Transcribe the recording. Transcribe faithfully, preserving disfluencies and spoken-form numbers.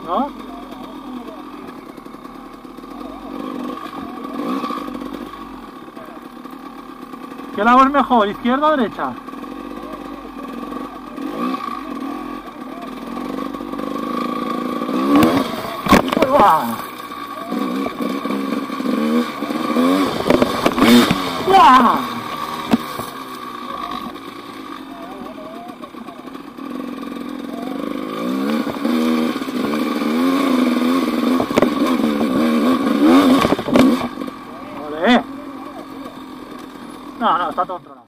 ¿No? ¿Qué lado es mejor, izquierda o derecha? ¡Uah! ¡Uah! ¡Ole! No, no, está todo controlado.